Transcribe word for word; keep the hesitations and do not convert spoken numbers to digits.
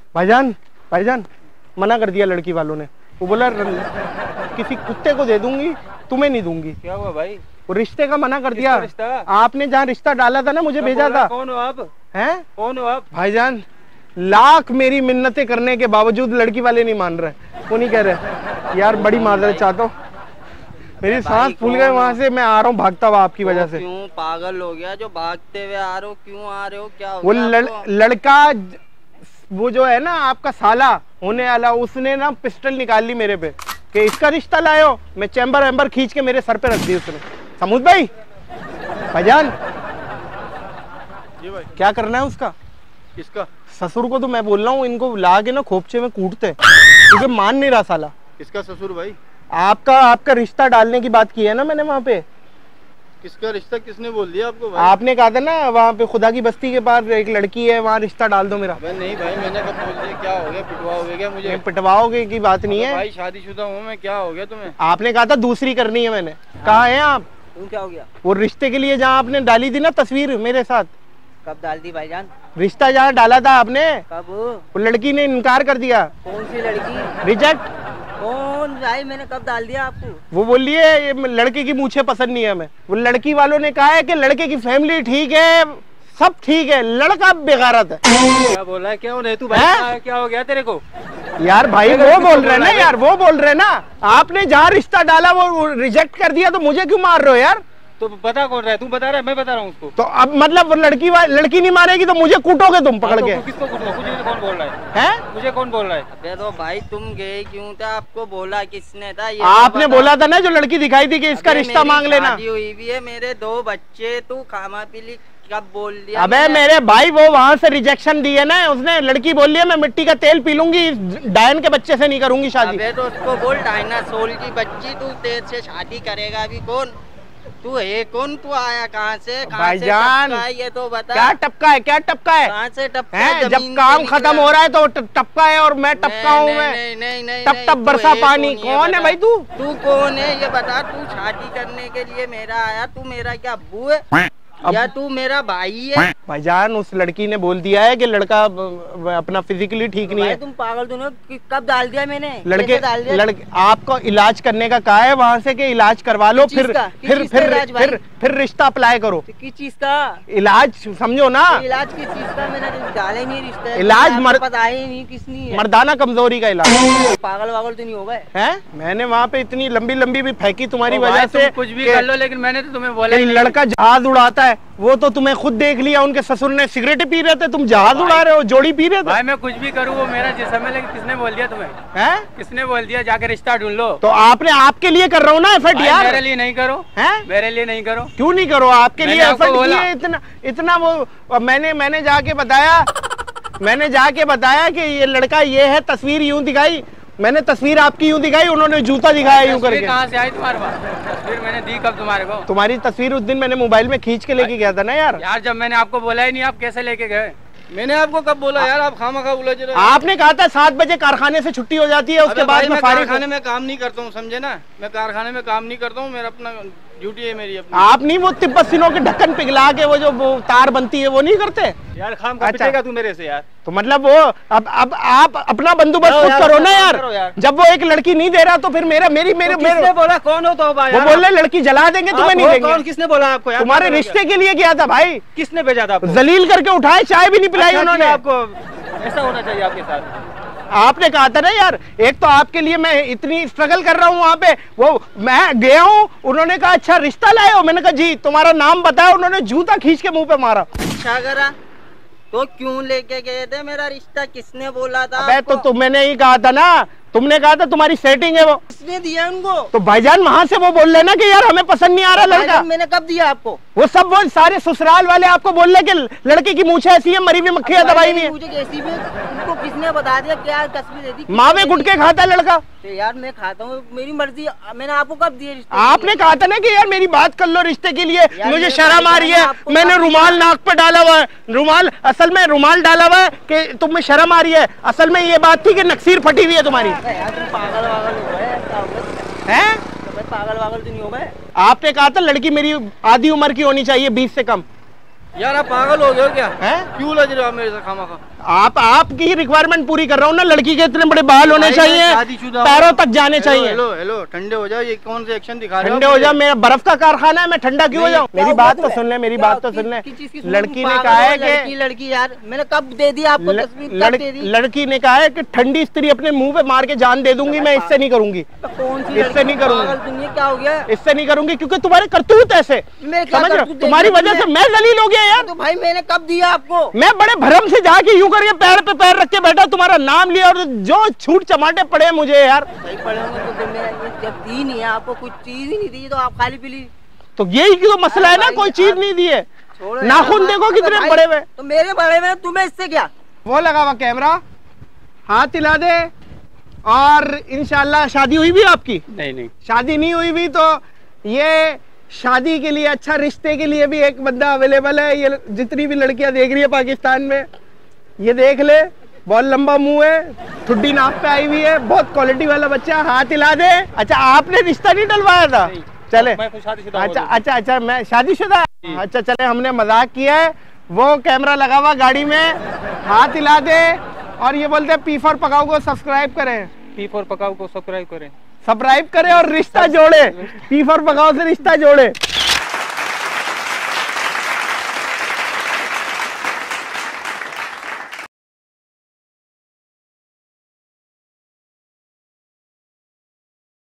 भाईजान भाईजान मना कर दिया लड़की वालों ने। वो बोला किसी कुत्ते को दे दूंगी, तुम्हें नहीं दूंगी। क्या हुआ भाई? वो रिश्ते का मना कर दिया। रिश्ता? आपने जहाँ रिश्ता डाला था ना, मुझे भेजा था। कौन हो आप? हैं? कौन हो आप? भाईजान लाख मेरी मिन्नतें करने के बावजूद लड़की वाले नहीं मान रहे। वो नहीं कह रहे यार, बड़ी माजरत चाहता हूँ, मेरी सांस फूल गए वहां से, मैं आ रहा हूँ भागता हुआ आपकी वजह से। क्यों पागल हो गया जो भागते हुए आ रहे हो? क्यों आ रहे हो? क्या हो वो गया लड़, लड़का वो जो है ना आपका साला होने वाला, उसने ना पिस्टल निकाल ली मेरे पे कि इसका रिश्ता लायो। मैं चैम्बर वैम्बर खींच के मेरे सर पे रख दी उसने। समूद भाई, भाईजान जी भाई, क्या करना है उसका? किसका? ससुर को तो मैं बोल रहा हूँ इनको ला के ना खोपचे में कूटते, क्योंकि मान नहीं रहा साला। किसका ससुर भाई? आपका आपका रिश्ता डालने की बात की है ना मैंने वहाँ पे। किसका रिश्ता? किसने बोल दिया आपको भाई? आपने कहा था ना वहाँ पे खुदा की बस्ती के पास एक लड़की है, वहाँ रिश्ता डाल दो मेरा। भाई नहीं भाई, मैंने कब बोल दिया? क्या हो गया? पिटवाओगे क्या मुझे? पिटवाओगे की बात नहीं है भाई, शादीशुदा हूँ मैं, क्या हो गया तुम्हें? आपने कहा था दूसरी करनी है मैंने। कहाँ है आप? क्यों क्या हो गया? वो रिश्ते के लिए जहाँ आपने डाली थी ना तस्वीर मेरे साथ। कब डाल दी भाईजान? रिश्ता जहाँ डाला था आपने, कब? वो लड़की ने इनकार कर दिया। कौन सी लड़की? रिजेक्ट। कौन भाई? मैंने कब डाल दिया आपको? वो बोली है ये लड़के की मूछें पसंद नहीं है हमें। वो लड़की वालों ने कहा है कि लड़के की फैमिली ठीक है, सब ठीक है, लड़का बेगारत है। क्या बोला है? क्या नहीं तू भाई, क्या हो गया तेरे को? यार भाई वो बोल रहे ना यार, वो बोल रहे ना आपने जहाँ रिश्ता डाला वो रिजेक्ट कर दिया, तो मुझे क्यों मार रहे हो यार? तो बता कौन रहा है? तू बता रहा है? मैं बता रहा हूँ उसको। तो अब मतलब लड़की लड़की नहीं मारेगी तो मुझे कूटोगे तुम पकड़ के? तो किसको कूटो? मुझे कौन बोल रहा है? हैं? मुझे कौन बोल रहा है? अबे तो भाई तुम गए क्यों थे? आपको बोला किसने था? ये आपने बोला था ना जो लड़की दिखाई थी कि इसका रिश्ता मांग लेना। शादी हुई भी है, मेरे दो बच्चे, तू खामा पीली कब बोल दिया? अबे मेरे भाई वो वहाँ से रिजेक्शन दी है ना उसने। लड़की बोल रही है मैं मिट्टी का तेल पी लूंगी, डायन के बच्चे से नहीं करूंगी शादी। अबे तो उसको बोल डायनासोर की बच्ची, तू तेरे से शादी करेगा अभी कौन? तू है कौन? तू आया कहाँ से? भाईजान ये तो बता। क्या टपका है? क्या टपका है? कहाँ से टपका है? जब काम खत्म हो रहा है तो टपका है और मैं टपका हूँ। मैं नहीं नहीं नहीं, टप टप बरसा पानी। कौन है भाई तू? तू कौन है ये बता। तू शादी करने के लिए मेरा आया? तू मेरा क्या अब्बू है या तू मेरा भाई है? भाईजान उस लड़की ने बोल दिया है कि लड़का अपना फिजिकली ठीक नहीं है। तुम पागल दोनों, कब डाल दिया मैंने? लड़के लड़के आपको इलाज करने का कहा है वहाँ से कि इलाज करवा लो, फिर फिर फिर फिर फिर रिश्ता अप्लाई करो। किस चीज का इलाज? समझो ना, इलाज किस चीज का? मैंने डाला ही नहीं रिश्ता। इलाज मर... पता ही नहीं किसनी मर्दाना कमजोरी का इलाज। पागल वागल तो नहीं हो गए हैं? मैंने वहाँ पे इतनी लंबी लंबी भी फेंकी तुम्हारी वजह से। कुछ भी कर लो, लेकिन मैंने तो तुम्हें बोला लड़का जहाज उड़ाता है, वो तो तुम्हें खुद देख लिया। उनके ससुर ने सिगरेट पी रहे थे, तुम जहाज उड़ा रहे हो, जोड़ी पी रहे थे। भाई मैं कुछ भी करूँ वो मेरा जिस्म है, लेकिन किसने बोल दिया तुम्हें? हैं? किसने बोल दिया जाके रिश्ता ढूंढ लो? तो आपने आपके लिए कर रहा हूँ ना एफर्ट यार। मेरे लिए नहीं करो। हैं? मेरे लिए नहीं करो। क्यों नहीं करो? आपके लिए एफर्ट किए इतना इतना। वो मैंने मैंने जाके बताया मैंने जाके बताया कि ये लड़का ये है, तस्वीर यूं दिखाई मैंने, तस्वीर आपकी यूं दिखाई, उन्होंने जूता दिखाया यूं करके। कहाँ से आई तुम्हारे पास तस्वीर? मैंने दी कब तुम्हारे को? तुम्हारी तस्वीर उस दिन मैंने मोबाइल में खींच के लेके गया था ना यार। यार जब मैंने आपको बोला ही नहीं, आप कैसे लेके गए? मैंने आपको कब बोला यार? आप खामखा उलझ रहे हो। आपने कहा था सात बजे कारखाने से छुट्टी हो जाती है, उसके बाद मैं कारखाने में काम नहीं करता हूँ, समझे ना? मैं कारखाने में काम नहीं करता हूँ, मेरा अपना ड्यूटी है मेरी अपनी। आप नहीं वो तिब्बत सिनों के ढक्कन पिघला के वो जो वो तार बनती है वो नहीं करते यार? खाम खा पिटेगा तू मेरे से यार। तो मतलब वो अब अब आप अपना बंदोबस्त खुद करो ना यार। जब वो एक लड़की नहीं दे रहा तो फिर मेरा मेरी मेरे तो किसने बोला? कौन हो तो भाई? वो बोल रहे लड़की जला देंगे, तुम्हें नहीं देंगे। कौन? किसने बोला आपको यार? तुम्हारे रिश्ते के लिए किया था भाई। किसने भेजा था आपको? जलील करके उठाए, चाय भी नहीं पिलाई उन्होंने आपको। ऐसा होना चाहिए आपके साथ। आपने कहा था ना यार, एक तो आपके लिए मैं इतनी स्ट्रगल कर रहा हूँ वहाँ पे, वो मैं गया हूँ, उन्होंने कहा अच्छा रिश्ता लाए हो? मैंने कहा जी। तुम्हारा नाम बताया, उन्होंने जूता खींच के मुंह पे मारा। अच्छा करा तो क्यों लेके गए थे? मेरा रिश्ता किसने बोला था? अबे तो तुम मैंने ही कहा था ना, तुमने कहा था तुम्हारी सेटिंग है वो। किसने दिया उनको? तो भाईजान वहाँ से वो बोल रहे ना कि यार हमें पसंद नहीं आ रहा लड़का। मैंने कब दिया आपको? वो सब वो सारे ससुराल वाले आपको बोल रहे कि लड़के की मूछें ऐसी है, मरी हुई मक्खियाँ दवाई नहीं है। मुझे कैसी भी उनको किसने बता दिया? क्या तस्वीर दे दी? मावे गुटके खाता है लड़का। तो यार मैं खाता हूँ, मेरी मर्जी। मैंने आपको कब दिए रिश्ते? आपने कहा था ना कि यार मेरी बात कर लो रिश्ते के लिए, मुझे शर्म आ रही है, मैंने रुमाल नाक पे डाला हुआ है। रुमाल असल में रुमाल डाला हुआ है कि तुम्हें शर्म आ रही है। असल में ये बात थी कि नक्सीर फटी हुई है तुम्हारी। पागल वागल हो गए हैं? पागल वागल तो नहीं हो गए? आपने कहा था लड़की मेरी आधी उम्र की होनी चाहिए, बीस से कम। यार आप पागल हो गए हो क्या? हैं? क्यों लज रहे हो आप मेरे से खामा खा? आप आपकी रिक्वायरमेंट पूरी कर रहा हूँ ना, लड़की के इतने बड़े बाल होने चाहिए, पैरों तक जाने चाहिए। हेलो हेलो ठंडे हो जाओ, ये कौन से एक्शन दिखा रहे हो? ठंडे हो जाओ, मेरा बर्फ का कारखाना है, मैं ठंडा क्यों हो जाऊँ? मेरी बात तो सुन ले, मेरी बात तो सुन ले। लड़की ने कहा है कि लड़की यार मैंने कब दे दी आपको तस्वीर? लड़की ने कहा है कि ठंडी स्त्री अपने मुंह पे मार के जान दे दूंगी, मैं इससे नहीं करूंगी। कौन सी इससे नहीं करूंगी। क्या हो गया? इससे नहीं करूंगी क्योंकि तुम्हारे करतूत ऐसे, समझ रहे हो? तुम्हारी वजह से मैं जलील हो गया यार। तो भाई मैंने कब दिया आपको? मैं बड़े भरम से जाके यूं करके पैर पे पैर रख के बैठा, तुम्हारा नाम लिया और जो छूट चमाटे पड़े मुझे यार। सही पड़े होंगे तो मैं जब दी नहीं है आपको, कुछ चीज ही नहीं दी तो आप खाली पीली, तो यही तो मसला है ना, कोई चीज नहीं दी है। नाखून देखो कितने बड़े हुए। तो मेरे बड़े हुए तुम्हें इससे क्या? वो लगा हुआ कैमरा, हाथ हिला दे। और इंशाल्लाह शादी हुई भी आपकी? नहीं नहीं शादी नहीं हुई भी तो ये शादी के लिए, अच्छा रिश्ते के लिए भी एक बंदा अवेलेबल है। ये जितनी भी लड़कियां देख रही है पाकिस्तान में, ये देख ले, बहुत लंबा मुंह है, ठुड्डी नाप पे आई हुई है, बहुत क्वालिटी वाला बच्चा, हाथ हिला दे। अच्छा आपने रिश्ता नहीं डलवाया था? चले अच्छा अच्छा अच्छा मैं शादीशुदा, अच्छा चले हमने मजाक किया है। वो कैमरा लगा हुआ गाड़ी में, हाथ हिला दे और ये बोलते हैं पी फॉर पकाओ को सब्सक्राइब करें, पी फॉर पकाओ को सब्सक्राइब करें, सब्सक्राइब करें और रिश्ता जोड़े, पी फॉर पकाओ से रिश्ता जोड़े।